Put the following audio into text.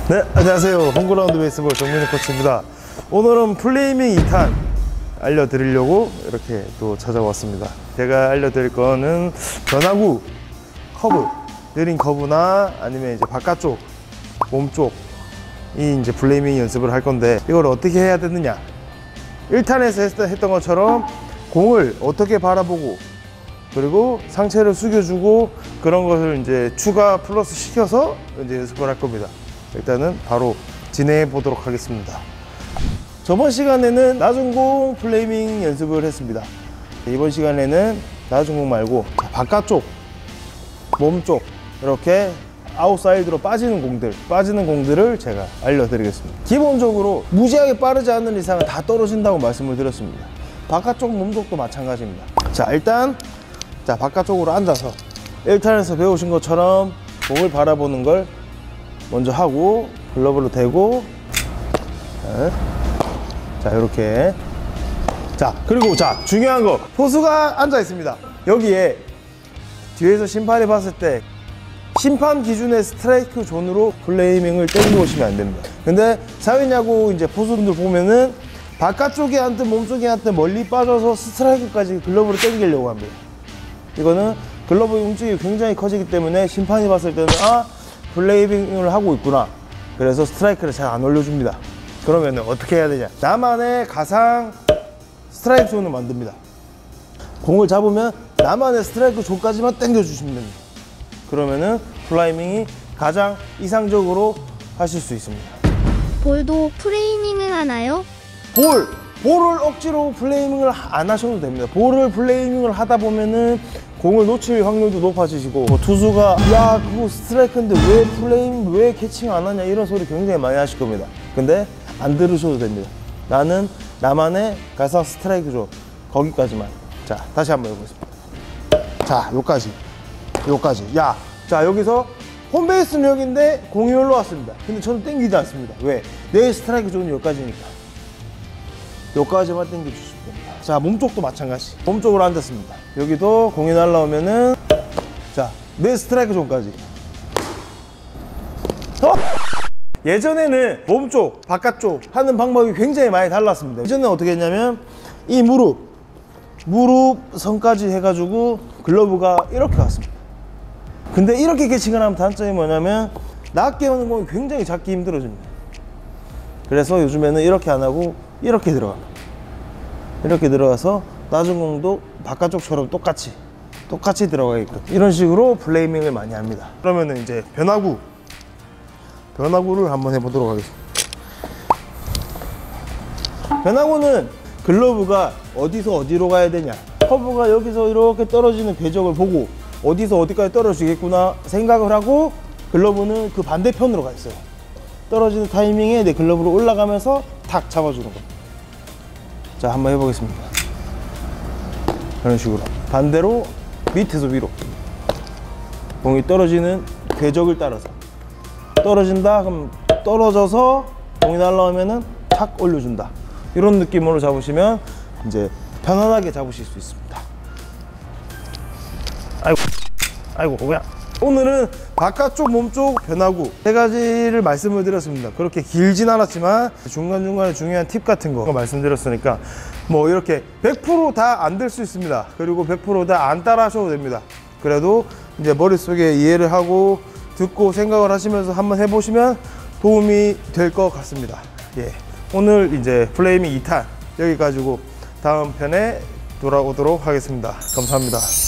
네, 안녕하세요. 홈그라운드 베이스볼 정민우 코치입니다. 오늘은 플레이밍 2탄 알려드리려고 이렇게 또 찾아왔습니다. 제가 알려드릴 거는 변화구 커브, 느린 커브나 아니면 이제 바깥쪽, 몸쪽이 이제 플레이밍 연습을 할 건데, 이걸 어떻게 해야 되느냐. 1탄에서 했던 것처럼 공을 어떻게 바라보고, 그리고 상체를 숙여주고, 그런 것을 이제 추가 플러스 시켜서 이제 연습을 할 겁니다. 일단은 바로 진행해 보도록 하겠습니다. 저번 시간에는 낮은 공 플레이밍 연습을 했습니다. 이번 시간에는 낮은 공 말고 바깥쪽, 몸쪽, 이렇게 아웃사이드로 빠지는 공들을 제가 알려드리겠습니다. 기본적으로 무지하게 빠르지 않는 이상은 다 떨어진다고 말씀을 드렸습니다. 바깥쪽, 몸쪽도 마찬가지입니다. 자, 일단 바깥쪽으로 앉아서 1탄에서 배우신 것처럼 공을 바라보는 걸 먼저 하고, 글러브를 대고, 자, 이렇게. 자, 그리고 중요한 거, 포수가 앉아 있습니다. 여기에 뒤에서 심판이 봤을 때 심판 기준의 스트라이크 존으로 플레이밍을 땡겨 오시면 안 됩니다. 근데 사회야구 이제 포수분들 보면은 바깥쪽에 앉든 몸쪽에 앉든 멀리 빠져서 스트라이크까지 글러브를 땡기려고 합니다. 이거는 글러브의 움직임이 굉장히 커지기 때문에 심판이 봤을 때는 플레이밍을 하고 있구나, 그래서 스트라이크를 잘 안 올려줍니다. 그러면 어떻게 해야 되냐, 나만의 가상 스트라이크 존을 만듭니다. 공을 잡으면 나만의 스트라이크 존까지만 당겨 주시면 됩니다. 그러면은 플레이밍이 가장 이상적으로 하실 수 있습니다. 볼도 플레이밍을 하나요? 볼을 억지로 플레이밍을 안 하셔도 됩니다. 볼을 플레이밍을 하다 보면은 공을 놓칠 확률도 높아지시고, 투수가 야 그거 스트라이크인데 왜 캐칭 안 하냐, 이런 소리 굉장히 많이 하실 겁니다. 근데 안 들으셔도 됩니다. 나는 나만의 가상 스트라이크 존, 거기까지만. 자, 다시 한번 해보겠습니다. 자, 요까지. 자, 여기서 홈베이스는 여기인데 공이 올라왔습니다. 근데 저는 땡기지 않습니다. 왜? 내 스트라이크 존은 여기까지니까. 여기까지만 당겨주시면 됩니다. 자, 몸쪽도 마찬가지. 몸쪽으로 앉았습니다. 여기도 공이 날라오면은, 자, 내 스트라이크 존까지. 예전에는 몸쪽, 바깥쪽 하는 방법이 굉장히 많이 달랐습니다. 예전에는 어떻게 했냐면, 이 무릎 선까지 해가지고 글러브가 이렇게 갔습니다. 근데 이렇게 캐칭을 하면 단점이 뭐냐면, 낮게 오는 공이 굉장히 잡기 힘들어집니다. 그래서 요즘에는 이렇게 안 하고 이렇게 들어갑니다. 이렇게 들어가서 낮은 공도 바깥쪽처럼 똑같이 들어가게끔, 이런 식으로 플레이밍을 많이 합니다. 그러면은 이제 변화구를 한번 해보도록 하겠습니다. 변화구는 글러브가 어디서 어디로 가야 되냐, 커브가 여기서 이렇게 떨어지는 궤적을 보고 어디서 어디까지 떨어지겠구나 생각을 하고, 글러브는 그 반대편으로 가 있어요. 떨어지는 타이밍에 내 글러브로 올라가면서 탁 잡아주는 겁니다. 자, 한번 해보겠습니다. 이런 식으로 반대로 밑에서 위로, 공이 떨어지는 궤적을 따라서 떨어진다, 그럼 떨어져서 공이 날라오면은 탁 올려준다, 이런 느낌으로 잡으시면 이제 편안하게 잡으실 수 있습니다. 아이고 뭐야. 오늘은 바깥쪽, 몸쪽, 변화구 세 가지를 말씀을 드렸습니다. 그렇게 길진 않았지만 중간중간에 중요한 팁 같은 거 말씀드렸으니까, 뭐 이렇게 100% 다 안 될 수 있습니다. 그리고 100% 다 안 따라 하셔도 됩니다. 그래도 이제 머릿속에 이해를 하고 듣고 생각을 하시면서 한번 해보시면 도움이 될 것 같습니다. 예, 오늘 이제 플레이밍 2탄 여기 가지고 다음 편에 돌아오도록 하겠습니다. 감사합니다.